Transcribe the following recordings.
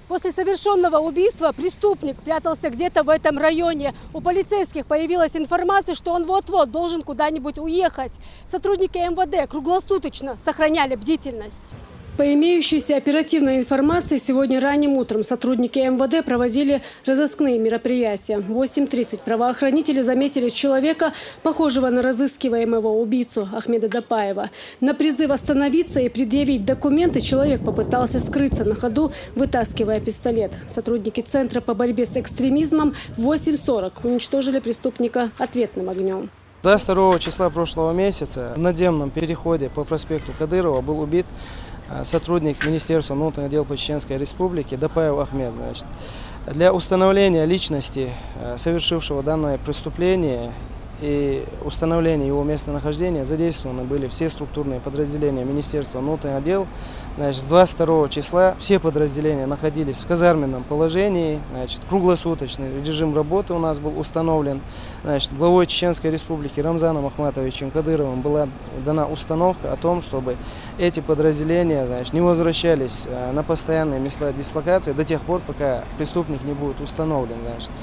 После совершенного убийства преступник прятался где-то в этом районе. У полицейских появилась информация, что он вот-вот должен куда-нибудь уехать. Сотрудники МВД круглосуточно сохраняли бдительность. По имеющейся оперативной информации, сегодня ранним утром сотрудники МВД проводили разыскные мероприятия. В 8:30 правоохранители заметили человека, похожего на разыскиваемого убийцу Ахмеда Дапаева. На призыв остановиться и предъявить документы человек попытался скрыться на ходу, вытаскивая пистолет. Сотрудники Центра по борьбе с экстремизмом в 8:40 уничтожили преступника ответным огнем. 22 числа прошлого месяца в надземном переходе по проспекту Кадырова был убит сотрудник Министерства внутренних дел по Чеченской Республике Дапаев Ахмед. Для установления личности совершившего данное преступление и установления его местонахождения задействованы были все структурные подразделения Министерства внутренних дел. С 22 числа все подразделения находились в казарменном положении. Круглосуточный режим работы у нас был установлен. Главой Чеченской Республики Рамзаном Ахматовичем Кадыровым была дана установка о том, чтобы эти подразделения не возвращались на постоянные места дислокации до тех пор, пока преступник не будет установлен.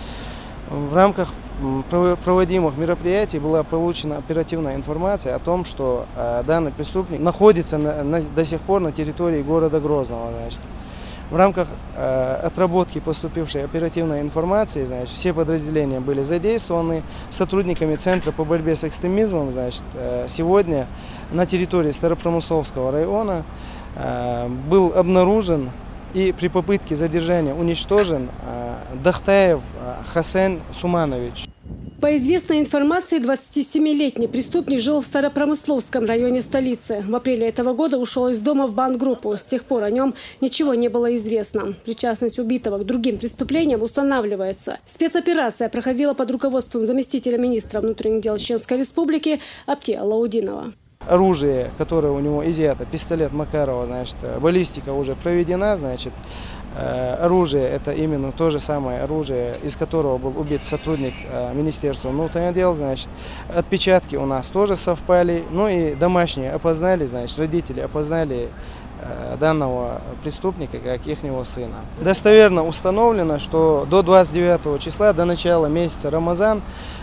В рамках проводимых мероприятий была получена оперативная информация о том, что данный преступник находится до сих пор на территории города Грозного. В рамках отработки поступившей оперативной информации все подразделения были задействованы. Сотрудниками Центра по борьбе с экстремизмом сегодня на территории Старопромысловского района был обнаружен и при попытке задержания уничтожен Дахтаев Хасен Суманович. По известной информации, 27-летний преступник жил в Старопромысловском районе столицы. В апреле этого года ушел из дома в бандгруппу. С тех пор о нем ничего не было известно. Причастность убитого к другим преступлениям устанавливается. Спецоперация проходила под руководством заместителя министра внутренних дел Чеченской Республики Апти Алаудинова. Оружие, которое у него изъято, пистолет Макарова, баллистика уже проведена, оружие – это именно то же самое оружие, из которого был убит сотрудник Министерства внутренних дел. Отпечатки у нас тоже совпали. Ну и домашние опознали, родители опознали данного преступника как ихнего сына. Достоверно установлено, что до 29 числа, до начала месяца Рамазан,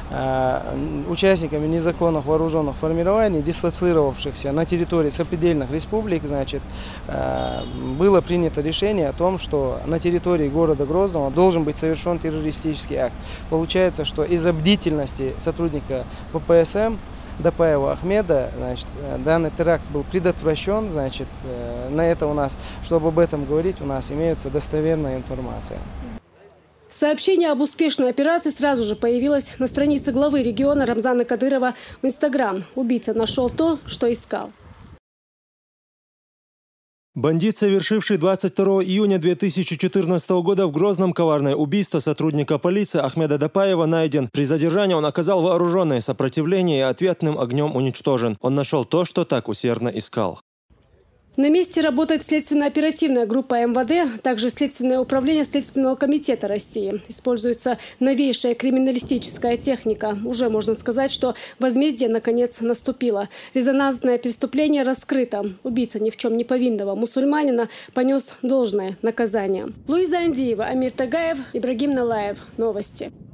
участниками незаконных вооруженных формирований, дислоцировавшихся на территории сопредельных республик, было принято решение о том, что на территории города Грозного должен быть совершен террористический акт. Получается, что из-за бдительности сотрудника ППСМ Дапаева Ахмеда, данный теракт был предотвращен. На это у нас, чтобы об этом говорить, у нас имеется достоверная информация. Сообщение об успешной операции сразу же появилось на странице главы региона Рамзана Кадырова в Инстаграм. Убийца нашел то, что искал. Бандит, совершивший 22 июня 2014 года в Грозном коварное убийство сотрудника полиции Ахмеда Дапаева, найден. При задержании он оказал вооруженное сопротивление и ответным огнем уничтожен. Он нашел то, что так усердно искал. На месте работает следственно-оперативная группа МВД, а также Следственное управление Следственного комитета России. Используется новейшая криминалистическая техника. Уже можно сказать, что возмездие наконец наступило. Резонансное преступление раскрыто. Убийца ни в чем не повинного мусульманина понес должное наказание. Луиза Андиева, Амир Тагаев, Ибрагим Налаев. Новости.